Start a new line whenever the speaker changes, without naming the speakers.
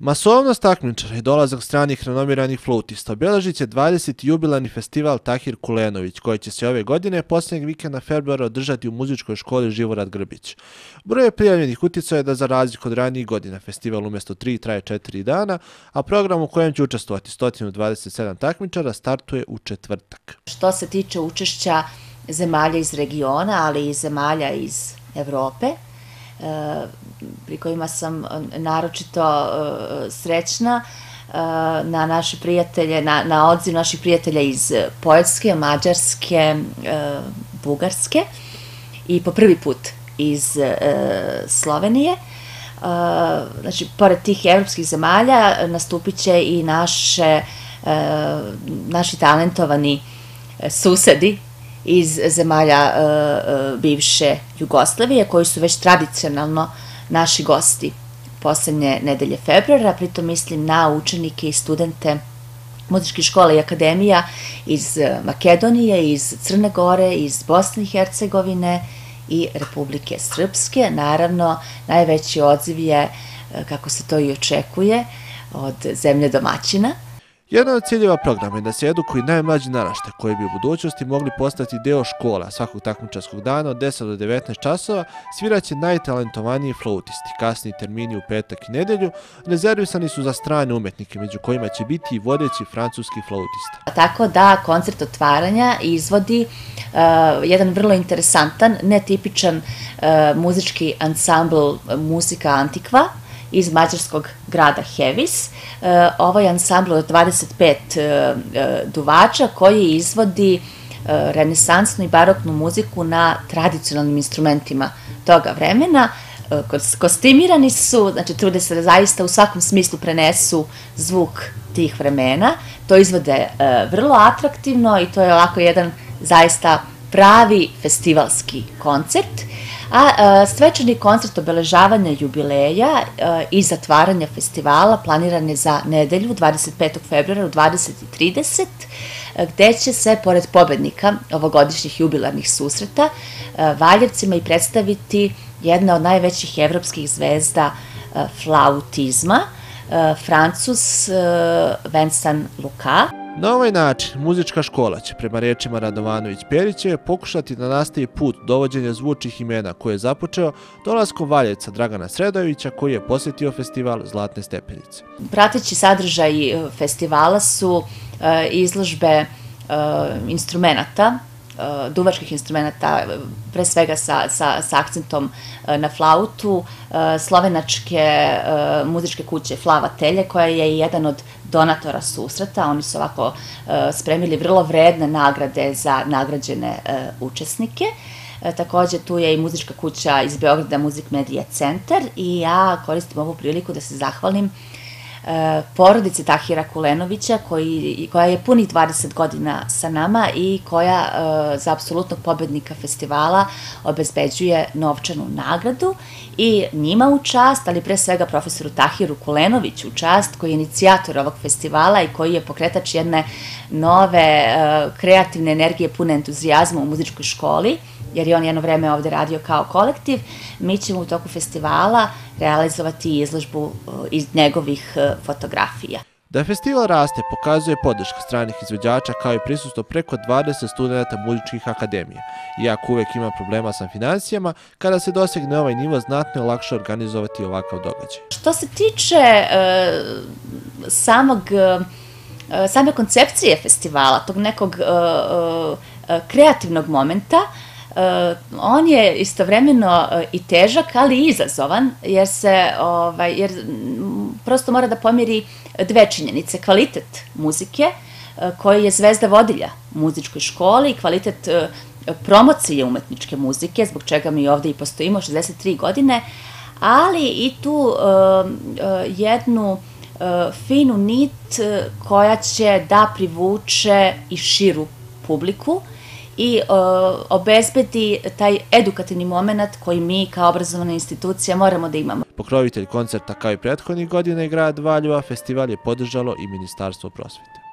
Masovnost takmičara i dolazak stranih renomiranih flautista obeležit će 20. jubilarni festival Tahir Kulenović, koji će se ove godine posljednjeg vikenda februara održati u muzičkoj školi Živorad Grbić. Broj prijavljenih utjecaja je da za razliku od ranijih godina festival umjesto 3 traje 4 dana, a program u kojem će učestvovati 127 takmičara startuje u četvrtak.
Što se tiče učešća zemalja iz regiona, ali i zemalja iz Evrope, pri kojima sam naročito srećna, na naše prijatelje, na odziv naših prijatelja iz Poljske, Mađarske, Bugarske i po prvi put iz Slovenije. Znači, pored tih evropskih zemalja nastupit će i naši talentovani susedi iz zemalja bivše Jugoslavije, koji su već tradicionalno naši gosti poslednje nedelje februara. Pritom mislim na učenike i studente muzičkih škola i akademija iz Makedonije, iz Crne Gore, iz Bosne i Hercegovine i Republike Srpske. Naravno, najveći odziv je, kako se to i očekuje, od zemlje domaćina.
Jedan od ciljeva programa je da se edukuju najmlađi naraštaj koji bi u budućnosti mogli postati deo škola. Svakog takmičarskog dana od 10 do 19 časova sviraće najtalentovaniji flautisti. Kasni termini u petak i nedelju rezervisani su za strane umetnike, među kojima će biti i vodeći francuski flautista.
Tako da koncert otvaranja izvodi jedan vrlo interesantan, netipičan muzički ansambl Muzika Antikva iz mađarskog grada Hevis. Ovo je ansambl od 25 duvača koji izvodi renesansnu i baroknu muziku na tradicionalnim instrumentima toga vremena. Kostimirani su, znači trude se da zaista u svakom smislu prenesu zvuk tih vremena. To izvode vrlo atraktivno i to je ovako jedan zaista pravi festivalski koncert. A svečani koncert obeležavanja jubileja i zatvaranja festivala planiran je za nedelju 25. februara u 20:30, gde će se, pored pobednika ovogodišnjih jubilarnih susreta, Valjevcima i predstaviti jedna od najvećih evropskih zvezda flautizma, Francuz Vincent Lucas.
Na ovaj način, muzička škola će, prema rečima Radovanović-Perićeve, pokušati da nastavi put dovođenja zvučnih imena koje je započeo dolaskom Valjevca Dragana Sredojevića, koji je posjetio festival Zlatne stepenice.
Prateći sadržaj festivala su izložbe instrumenta, duvačkih instrumenta, pre svega sa akcentom na flautu, slovenačke muzičke kuće Flava Telje, koja je jedan od donatora susreta. Oni su ovako spremili vrlo vredne nagrade za nagrađene učesnike. Takođe, tu je i muzička kuća iz Beograda, Music Media Centar, i ja koristim ovu priliku da se zahvalim porodici Tahira Kulenovića, koja je punih 20 godina sa nama i koja za apsolutnog pobednika festivala obezbeđuje novčanu nagradu, i njima u čast, ali pre svega profesoru Tahiru Kulenoviću u čast, koji je inicijator ovog festivala i koji je pokretač jedne nove kreativne energije pune entuzijazma u muzičkoj školi, jer je on jedno vreme ovde radio kao kolektiv. Mi ćemo u toku festivala realizovati izložbu iz njegovih fotografija.
Da festival raste pokazuje podrška stranih izvođača, kao i prisustvo preko 20 studenta muzičkih akademija. Iako uvek ima problema sa financijama, kada se dosegne ovaj nivo, znatno je lakše organizovati ovakav događaj.
Što se tiče same koncepcije festivala, tog nekog kreativnog momenta, on je istovremeno i težak, ali i izazovan, jer prosto mora da pomiri dve činjenice: kvalitet muzike, koji je zvezda vodilja u muzičkoj školi, i kvalitet promocije umetničke muzike, zbog čega mi ovde i postojimo 63 godine, ali i tu jednu finu nit koja će da privuče i širu publiku i obezbedi taj edukativni moment koji mi kao obrazovna institucija moramo da imamo.
Pokrovitelj koncerta, kao i prethodnih godina i grad Valjeva, festival je podržalo i Ministarstvo prosvete.